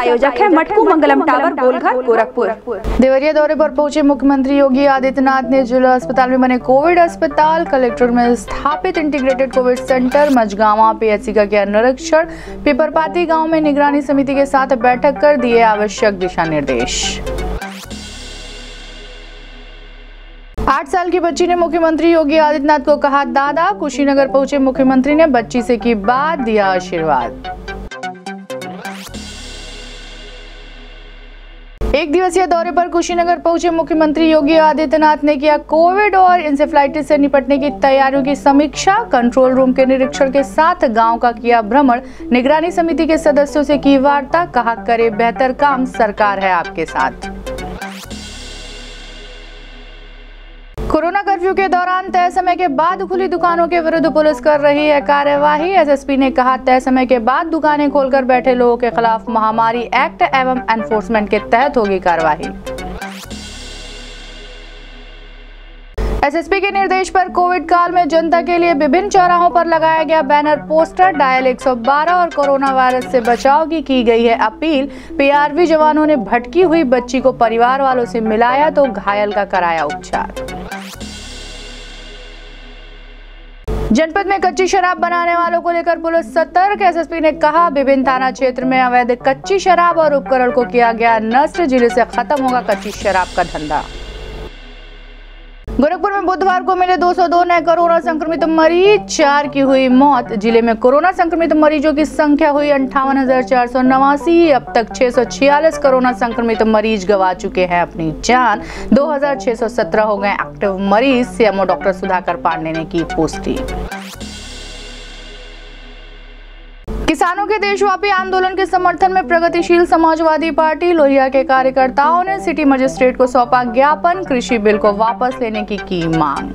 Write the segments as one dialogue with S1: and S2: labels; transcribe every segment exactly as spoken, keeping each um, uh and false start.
S1: प्रायोजक है मटकू मंगलम टावर, गोलघर, गोरखपुर।
S2: देवरिया दौरे पर पहुंचे मुख्यमंत्री योगी आदित्यनाथ ने जिला अस्पताल में बने कोविड अस्पताल, कलेक्टर में स्थापित integrated covid centre, Majhgawa PHC का किया निरीक्षण, पिपरपाती गांव में निगरानी समिति के साथ बैठक कर दिए आवश्यक दिशा निर्देश। आठ साल की बच्ची ने मुख्यमंत्री योगी आदित्यनाथ को कहा दादा। कुशीनगर पहुंचे मुख्यमंत्री ने बच्ची से की बात, दिया आशीर्वाद। एक दिवसीय दौरे पर कुशीनगर पहुंचे मुख्यमंत्री योगी आदित्यनाथ ने किया कोविड और इंसेफ्लाइटिस से निपटने की तैयारियों की समीक्षा, कंट्रोल रूम के निरीक्षण के साथ गांव का किया भ्रमण, निगरानी समिति के सदस्यों से की वार्ता, कहा करे बेहतर काम, सरकार है आपके साथ। कोरोना कर्फ्यू के दौरान तय समय के बाद खुली दुकानों के विरुद्ध पुलिस कर रही है कार्यवाही। एसएसपी ने कहा तय समय के बाद दुकानें खोलकर बैठे लोगों के खिलाफ महामारी एक्ट एवं एनफोर्समेंट के तहत होगी कार्यवाही। एसएसपी के निर्देश पर कोविड काल में जनता के लिए विभिन्न चौराहों पर लगाया गया बैनर, पोस्टर, डायल एक सौ बारह और कोरोना वायरस से बचाव की की गई है अपील। पीआरवी जवानों ने भटकी हुई बच्ची को परिवार वालों से मिलाया तो घायल का कराया उपचार। जनपद में कच्ची शराब बनाने वालों को लेकर पुलिस सतर्क। एसएसपी ने कहा विभिन्न थाना क्षेत्र में अवैध कच्ची शराब और उपकरण को किया गया नष्ट, जिले से खत्म होगा कच्ची शराब का धंधा। गोरखपुर में बुधवार को मिले दो सौ दो नए कोरोना संक्रमित मरीज, चार की हुई मौत। जिले में कोरोना संक्रमित मरीजों की संख्या हुई अंठावन हजार चार सौ नवासी। अब तक छह सौ छियालीस कोरोना संक्रमित मरीज गंवा चुके हैं अपनी जान। दो हजार छह सौ सत्रह हो गए एक्टिव मरीज, सीएमओ डॉक्टर सुधाकर पांडे ने की पुष्टि। किसानों के देशव्यापी आंदोलन के समर्थन में प्रगतिशील समाजवादी पार्टी लोहिया के कार्यकर्ताओं ने सिटी मजिस्ट्रेट को सौंपा ज्ञापन, कृषि बिल को वापस लेने की की मांग।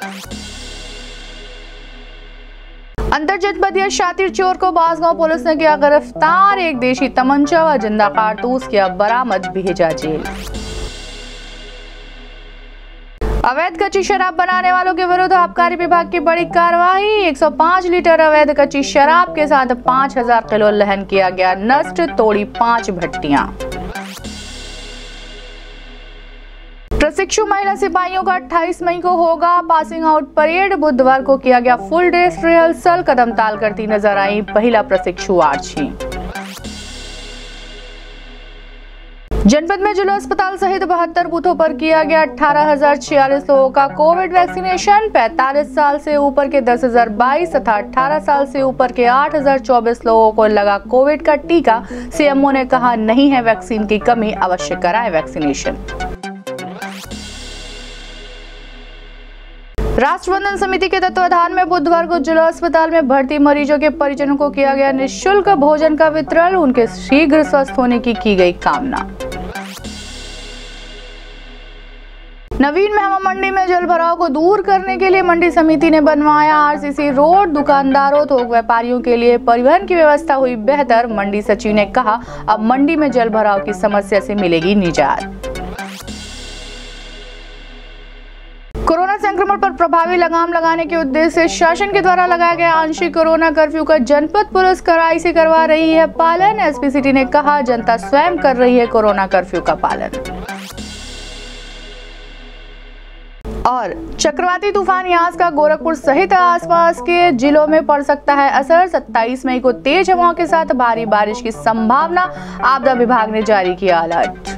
S2: अंतर जनपदीय शातिर चोर को बांसगांव पुलिस ने किया गिरफ्तार, एक देशी तमंचा व जिंदा कारतूस किया बरामद, भेजा जेल। अवैध कच्ची शराब बनाने वालों के विरुद्ध आबकारी विभाग की बड़ी कार्रवाई, एक सौ पाँच लीटर अवैध कच्ची शराब के साथ पाँच हजार किलो लहन किया गया नष्ट, तोड़ी पांच भट्टियां। प्रशिक्षु महिला सिपाहियों का अट्ठाईस मई को होगा पासिंग आउट परेड, बुधवार को किया गया फुल ड्रेस रिहर्सल, कदम ताल करती नजर आई महिला प्रशिक्षु आर्ची। जनपद में जिला अस्पताल सहित बहत्तर बूथों पर किया गया अठारह हजार छियालीस लोगों का कोविड वैक्सीनेशन, पैंतालीस साल से ऊपर के दस हजार बाईस तथा अठारह साल से ऊपर के आठ हजार चौबीस लोगों को लगा कोविड का टीका। सीएमओ ने कहा नहीं है वैक्सीन की कमी, अवश्य कराएं वैक्सीनेशन। राष्ट्रबंधन समिति के तत्वाधान में बुधवार को जिला अस्पताल में भर्ती मरीजों के परिजनों को किया गया निःशुल्क भोजन का वितरण, उनके शीघ्र स्वस्थ होने की की गई कामना। नवीन मेहमा मंडी में जल भराव को दूर करने के लिए मंडी समिति ने बनवाया आरसीसी रोड, दुकानदारों थोक व्यापारियों के लिए परिवहन की व्यवस्था हुई बेहतर। मंडी सचिव ने कहा अब मंडी में जल भराव की समस्या से मिलेगी निजात। कोरोना संक्रमण पर प्रभावी लगाम लगाने के उद्देश्य से शासन के द्वारा लगाया गया आंशिक कोरोना कर्फ्यू का जनपद पुलिस कड़ाई से करवा रही है पालन। एसपी सिटी ने कहा जनता स्वयं कर रही है कोरोना कर्फ्यू का पालन। और चक्रवाती तूफान यास का गोरखपुर सहित आसपास के जिलों में पड़ सकता है असर, सत्ताईस मई को तेज हवाओं के साथ भारी बारिश की संभावना, आपदा विभाग ने जारी किया अलर्ट।